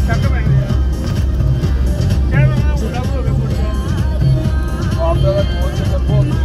ਚੱਕ ਪੈਂਦੇ ਆ ਕਿਹੜਾ ਨਾ ਮੁੰਡਾ ਹੋ ਗਿਆ ਫੁੱਟਬਾਲ ਆਪਦਾ ਦਾ ਕੋਚ ਤੇ ਬਹੁਤ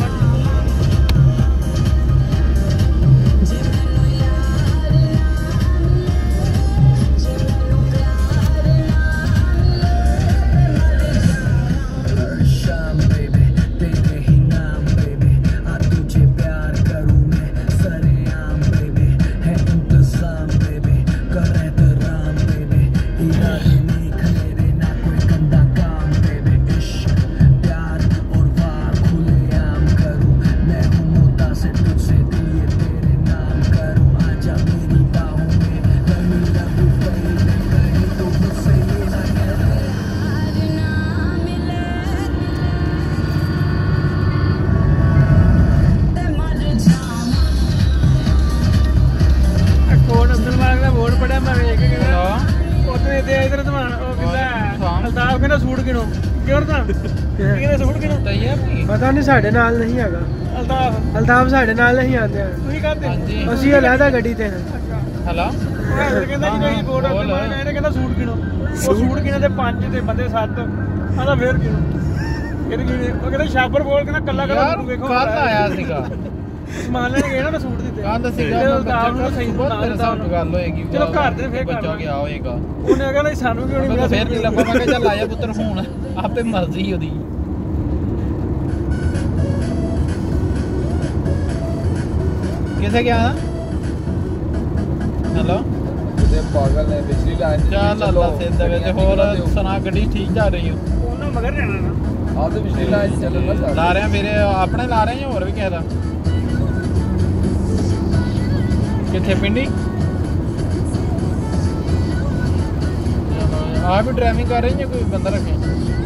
पता नहीं साढ़े नाल नहीं है अल्ताफ साढ़े नाल नहीं आते असि अलहदा गड्डी ते हेलो कहंदा जी नहीं बोर्ड कहने कहंदा सूट गिनो वो सूट गिने ते 5 ते बंदे 7 आदा फेर गिनो कहंदे वो कहंदा शाबर बोल कहंदा कल्ला कल्ला देखो कल आया सीगा समान लेने गए ना मैं सूट दिते कहंदा सीगा अल्ताफ ਨੂੰ ਸਹੀ ਨਾਲ ਸਾਨੂੰ ਗੱਲ ਹੋਏਗੀ ਚਲੋ ਘਰ ਦੇ ਫੇਰ ਬੱਚਾ ਗਿਆ ਹੋਏਗਾ ਉਹਨੇ ਕਹਿੰਦਾ ਸਾਨੂੰ ਕਿਉਂ ਨਹੀਂ ਫੇਰ ਨਹੀਂ ਲੱਭਾ ਮੈਂ ਕਿਹਾ ਚੱਲ ਆਇਆ ਪੁੱਤਰ ਹੁਣ ਆਪੇ ਮਰਜ਼ੀ ਉਹਦੀ किसे क्या हेलो पागल ने पिछली लाइन चल अल्लाह से दे ते होर सुना गड्डी ठीक जा रही हो ਉਹਨਾਂ ਮਗਰ ਜਾਣਾ ਨਾ आप तो पिछली लाइन चलो बस ला रहे हैं मेरे अपने ला रहे हैं और भी कह रहा किथे पिंडी आप भी ड्राइविंग कर रही हैं कोई बंदा रखे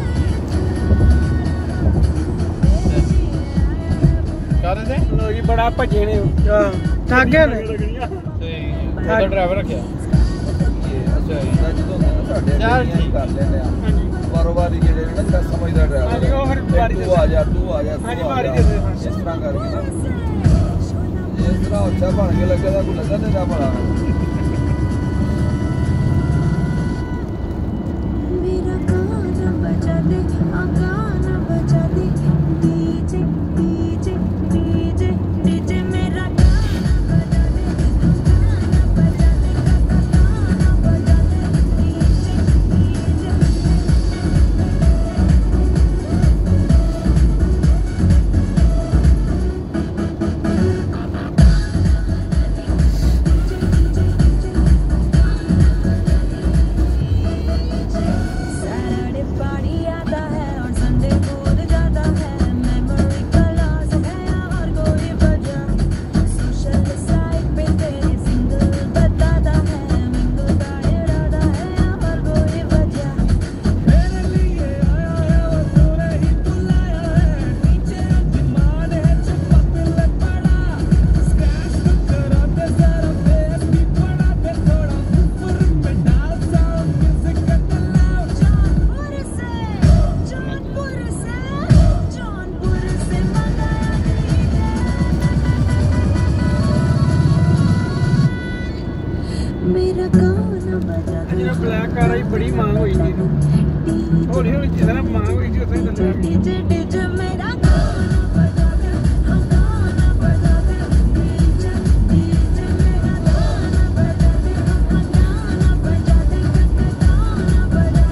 कर रहे थे लो जी बड़ा भजे ने थक गए ने तो ड्राइवर रखा अच्छा ਜਦੋਂ ਹੁੰਦਾ ਨਾ ਸਾਡੇ ਕਰ ਲੈਂਦੇ ਆ ਕਾਰੋਬਾਰੀ ਜਿਹੜੇ ਨੇ ਨਾ ਸਮਝਦਾ ਡਰਾਈਵਰ ਹਾਂਜੀ ਉਹ ਫਿਰ ਵਾਰੀ ਤੂੰ ਆ ਜਾ ਹਾਂਜੀ ਵਾਰੀ ਦੇ ਦੇ ਇਸ ਤਰ੍ਹਾਂ ਕਰਕੇ ਨਾ ਇਸ ਤਰ੍ਹਾਂ ਅੱਛਾ ਬਣ ਕੇ ਲੱਗਦਾ ਕੋਈ ਲੱਗਾ ਤੇ ਨਾ ਬਣਾ मेरा गाना बजा दे गाना बजा दे डीजे डीजे डीजे डीजे मेरा गाना बजा दे गाना बजा दे गाना बजा दे डीजे सैटरडे पार्टी आता है और संडे भूल जाता है मेमोरी का लॉस है और कोई वजह सोशल साइट पे तेरे सिंगल बताता है मिंगल का इरादा है और कोई वजह मेरे लिए आया है वो पूरे ही बुलाया है पीछे डिमांड है छुपा पिल पड़ा स्क्रैच करा दे जरा फेस भी पड़ा दे थोड़ा ऊपर पे डाल साउंड म्यूजिक का लाउड जौनपुर से मंगाया मेरा गाना बजा दे ਜਿਹੜਾ ਬਲੈਕ ਕਾਰ ਆਈ ਬੜੀ ਮੰਗ ਹੋਈ ਸੀ ਇਹਨੂੰ ਹੌਲੀ ਹੌਲੀ ਜਿੱਦਾਂ ਨਾ ਮੰਗ ਹੋਈ ਸੀ ਉੱਥੇ ਹੀ डीजे डीजे मेरा गाना बजा दे गाना बजा दे डीजे डीजे मेरा गाना बजा दे गाना बजा दे गाना बजा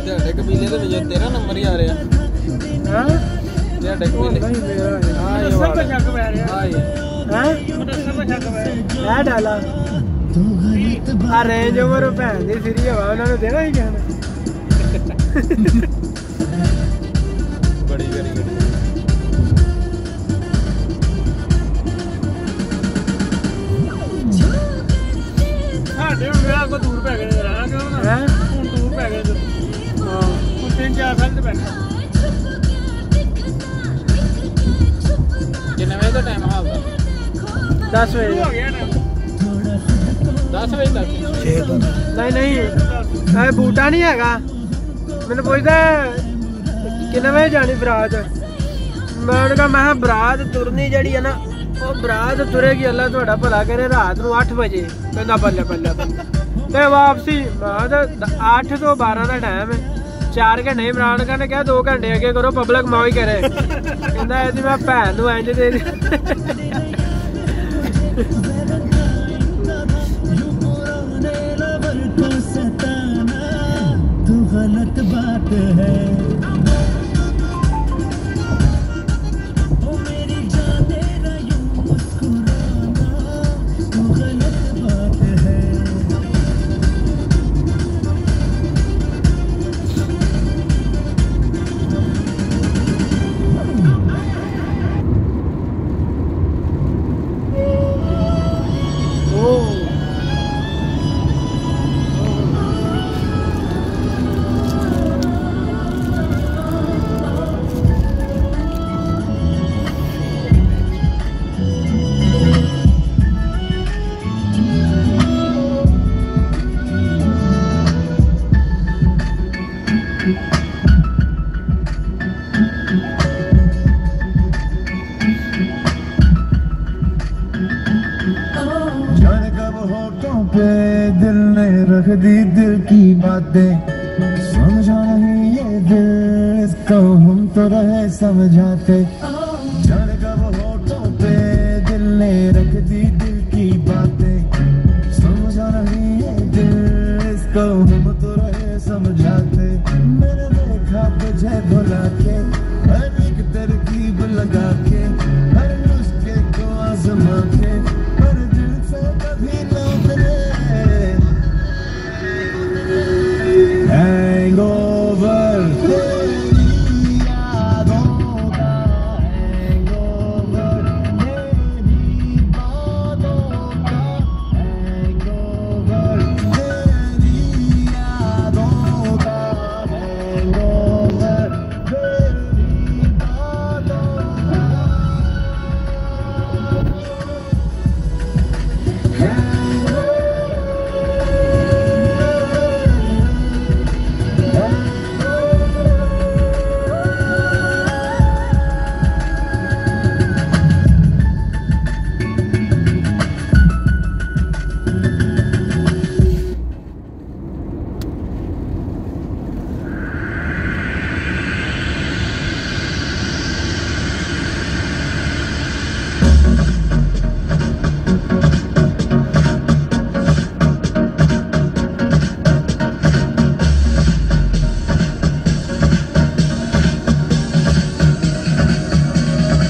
तेरा नंबर ही आ रहा है। हां ये वाला ਦਾ ਸ਼ੱਕ ਪੈ ਰਿਹਾ ਹਾਂ ਮਨਸਰ ਦਾ ਸ਼ੱਕ ਪੈ ਰਿਹਾ ਇਹ ਡਾਲਾ ਆ ਰੇਂਜ ਓਵਰ ਭੈਣ ਦੀ ਫਰੀ ਹਵਾ ਉਹਨਾਂ ਨੂੰ ਦੇਣਾ ਹੀ ਕਹਿਣਾ ਬੜੀ ਕਰੀ ਗੱਡੀ ਸਾਡੇ ਹੁਣ ਵਿਆਹ ਕੋ ਦੂਰ ਪੈ ਗਏ ਨੇ ਰਹਿਣਾ ਕਿਉਂ ਨਾ ਹੈ ਹੁਣ ਦੂਰ ਪੈ ਗਏ ਹਾਂ ਹੁਣ 3-4 ਸਾਲ ਤੇ ਬੈਠਾ ਕਿੰਨੇ ਵਜੇ ਦਾ ਟਾਈਮ ਹਾਲ ਦਾ 10 ਵਜੇ ਹੋ ਗਿਆ ਨਾ 10 ਵਜੇ ਤੱਕ ਨਹੀਂ ਨਹੀਂ ਇਹ ਬੂਟਾ ਨਹੀਂ ਹੈਗਾ ਮੈਨੂੰ ਪੁੱਛਦਾ ਕਿੰਨੇ ਵਜੇ ਜਾਣੀ ਬਰਾਤ ਮੈਂ ਉਹਨੂੰ ਕਿਹਾ ਮੈਂ ਕਿਹਾ ਬਰਾਤ ਤੁਰਨੀ ਜਿਹੜੀ ਹੈ ਨਾ ਉਹ ਬਰਾਤ ਤੁਰੇਗੀ ਅੱਲਾ ਤੁਹਾਡਾ ਭਲਾ ਕਰੇ ਰਾਤ ਨੂੰ 8 ਵਜੇ ਕਹਿੰਦਾ ਬੱਲੇ ਬੱਲੇ ਤੇ ਵਾਪਸੀ ਮੈਂ ਤਾਂ 8 ਤੋਂ 12 ਦਾ ਟਾਈਮ ਹੈ 4 ਘੰਟੇ ਇਮਰਾਨ ਖਾਨ ਨੇ ਕਿਹਾ 2 ਘੰਟੇ ਅੱਗੇ ਕਰੋ ਪਬਲਿਕ ਮੌਜ ਕਰੇ ਕਹਿੰਦਾ ਇਹਦੀ ਮੈਂ ਭੈਣ ਨੂੰ ਇੰਜ ਦੇ गलत बात है ओ मेरी जान तेरा यूं मुस्कुराना तू गलत बात है दिल ने रख दी दिल की बातें समझा नहीं ये दिल इसको हम तो रहे समझाते जाने कब होठों पे दिल ने रख दी दिल की बातें समझा नहीं ये दिल इसको हम तो रहे समझाते मैंने देखा तुझे भुला के हर एक तरकीब लगा के हर नुस्खे को आजमा के पर दिल से कभी ना मिले Hangover तेरी यादों का Hangover तेरी बातों का Hangover तेरी यादों का Hangover तेरी बातों का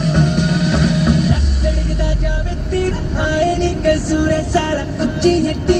सारा कुछ